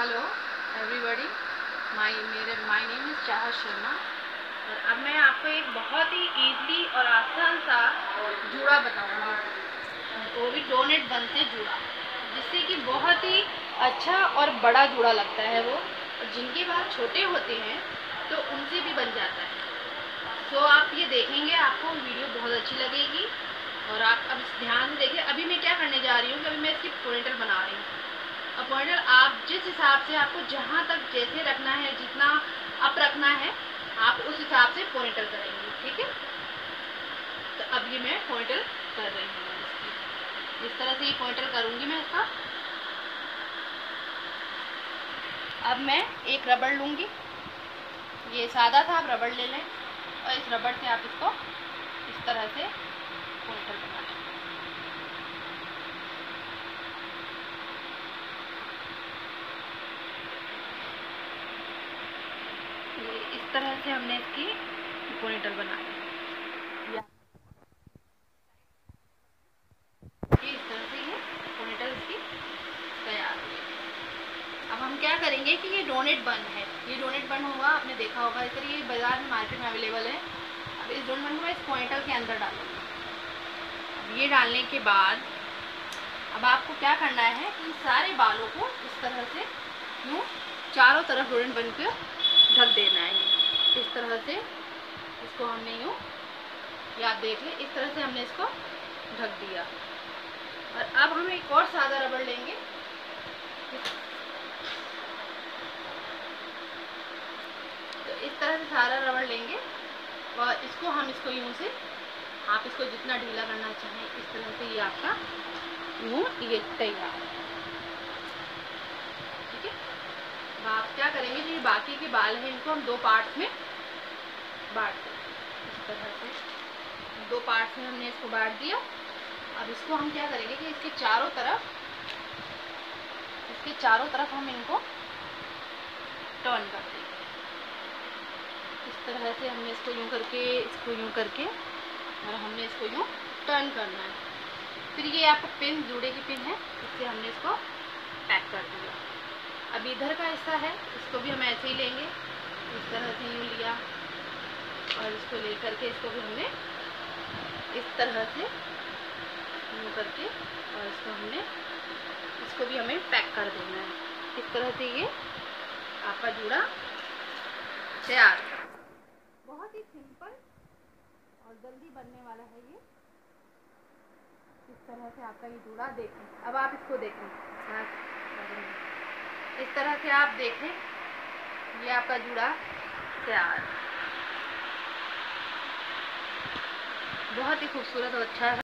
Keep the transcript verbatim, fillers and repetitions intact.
Hello everybody, my मेरे my name is Chahat Sharma. और अब मैं आपको एक बहुत ही इजीली और आसान सा जूड़ा बताऊंगी, वो भी डोनेट बन से जूड़ा, जिससे कि बहुत ही अच्छा और बड़ा जूड़ा लगता है वो, और जिनके बाल छोटे होते हैं तो उनसे भी बन जाता है। तो आप ये देखेंगे, आपको वीडियो बहुत अच्छी लगेगी। और आप अब ध्यान से देखिए, अभी मैं क्या करने जा रही हूँ कि अभी मैं इसकी पोनीटेल बना रही हूँ। अब पोनीटेल आप जिस हिसाब से आपको जहाँ तक जैसे रखना है, जितना अप रखना है, आप उस हिसाब से पोनीटेल करेंगे, ठीक है। तो अब ये मैं पोनीटेल कर रही हूँ इसकी, इस तरह से ये पोनीटेल करूँगी मैं इसका। अब मैं एक रबड़ लूँगी, ये सादा था, आप रबड़ ले लें और इस रबड़ से आप इसको इस तरह से पोनीटेल बना लें। इस तरह से हमने इसकी पोनीटेल बना ली। इस तरह से ये पोनीटेल इसकी तैयार हुई। अब हम क्या करेंगे कि ये डोनेट बन है, ये डोनेट बन होगा, आपने देखा होगा, इस तरह ये बाजार में मार्केट में अवेलेबल है। अब इस डोनेट बन को इस पोनीटेल के अंदर डालूंगी। अब ये डालने के बाद अब आपको क्या करना है कि सारे बालों को इस तरह से यूँ चारों तरफ डोनेट बन के ढक देना है। ये इस तरह से इसको हमने यूँ, या आप देख लें, इस तरह से हमने इसको ढक दिया। और अब हम एक और सादा रबड़ लेंगे, तो इस तरह से सारा रबड़ लेंगे और इसको हम इसको यूँ से, आप इसको जितना ढीला करना चाहें, इस तरह से ये आपका यूँ ये तैयार, ठीक है। अब आप क्या करेंगे, जो ये बाकी के बाल हैं इनको हम दो पार्ट्स में बांट देंगे। इस तरह से दो पार्ट्स में हमने इसको बांट दिया। अब इसको हम क्या करेंगे कि इसके चारों तरफ इसके चारों तरफ हम इनको टर्न कर देंगे। इस तरह से हमने इसको यूँ करके इसको यूँ करके और हमने इसको यूँ टर्न करना है। फिर ये आपको पिन, जूड़े की पिन है, इससे हमने इसको पैक कर दिया। अब इधर का हिस्सा है, इसको भी हम ऐसे ही लेंगे, इस तरह से यूँ लिया और इसको ले करके इसको भी हमने इस तरह से यूँ करके और इसको हमने इसको भी हमें पैक कर देना है। इस तरह से ये आपका जूड़ा तैयार। बहुत ही सिंपल और जल्दी बनने वाला है ये। इस तरह से आपका ये जूड़ा देखें। अब आप इसको देखें, इस तरह से आप देखें, ये आपका जूड़ा तैयार, बहुत ही खूबसूरत और अच्छा है।